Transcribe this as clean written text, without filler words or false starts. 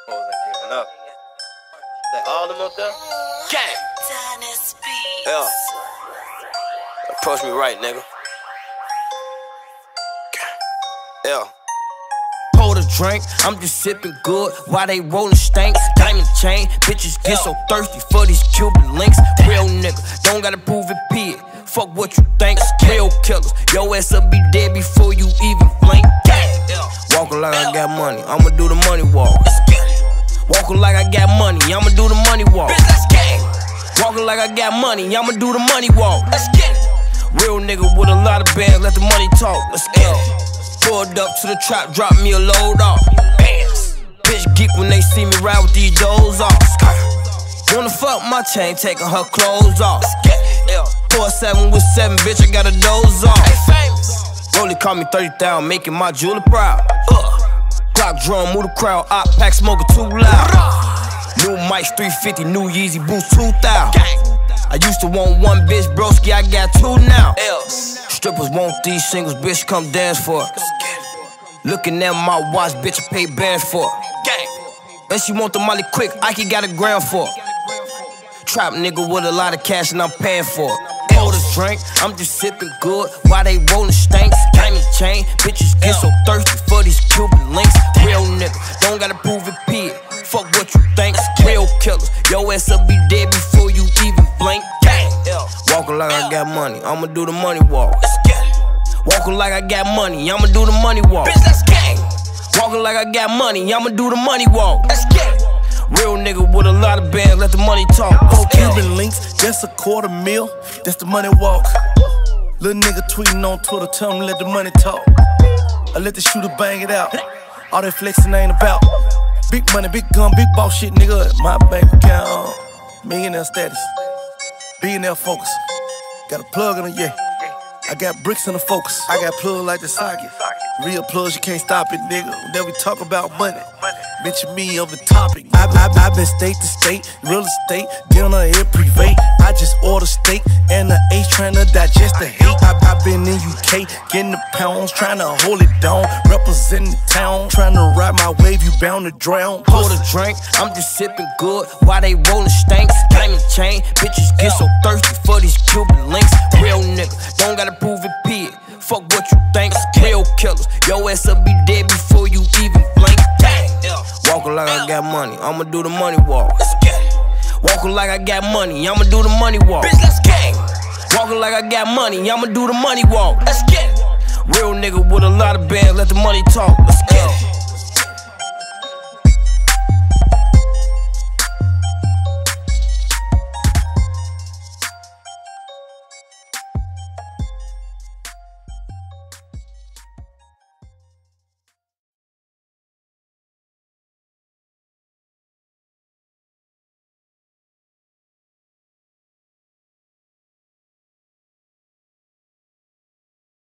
hoes ain't giving up. That all them up there? Gang! Yeah. Approach me right, nigga. Yeah. Pour the drink, I'm just sipping good while they rollin' stanks. Diamond chain, bitches get so thirsty for these Cuban links. Real nigga, don't gotta prove it, P. Fuck what you think, real killers. Your ass will be dead before you even blink. Walkin' like I got money, I'ma do the money walk. Walkin' like I got money, I'ma do the money walk. Walkin' like I got money, I'ma do the money walk. Real nigga with a lot of bands, let the money talk. Let's get it. Pulled up to the trap, drop me a load off. Bitch geek when they see me ride with these doors off. Wanna fuck my chain, taking her clothes off. 4-7 with 7, bitch, I got a doze off. Rolly call me 30,000, making my jeweler proud. Clock drum, move the crowd, op pack smoking too loud. New mics 350, new Yeezy boots 2,000. I used to want one bitch, broski, I got two now. Strippers want these singles, bitch, come dance for it. Looking at my watch, bitch, I pay bands for it. And she want the molly quick, Ike got a gram for it. Trap nigga with a lot of cash and I'm paying for it. Pour the drink, I'm just sipping good while they rollin' stanks. Diamond chain, bitches get so thirsty for these Cuban links. Real nigga, don't gotta prove it, P. Fuck what you think, real killers. Your ass will be dead before you even blink. Walkin' like I got money, I'ma do the money walk. Walkin' like I got money, I'ma do the money walk. Walkin' like I got money, I'ma do the money walk. Real nigga with a lot of bands, let the money talk. 4 Cuban links, that's $250,000, that's the money walk. Little nigga tweeting on Twitter, tell him let the money talk. I let the shooter bang it out, all that flexing ain't about. Big money, big gun, big boss shit, nigga. My bank account, millionaire status, billionaire focus. Got a plug in the yeah. I got bricks in the focus. I got plugs like the socket. Real plugs, you can't stop it, nigga. Then we talk about money. Mention me on the topic. I've been state to state, real estate, dinner here private. I just order steak and the H tryna digest the hate. I've been in UK, getting the pounds, tryna hold it down. Representing the town, tryna ride my wave, you bound to drown. Pour the drink, I'm just sipping good while they rollin' stanks. Diamond chain, bitches get so thirsty for these Cuban links. Real nigga, don't gotta prove it, P. Fuck what you think, real killers. Your ass will be dead before you even blink. Walkin' like I got money, I'ma do the money walk. Walkin' like I got money, I'ma do the money walk. Walkin' like I got money, I'ma do the money walk. Real nigga with a lot of bands, let the money talk.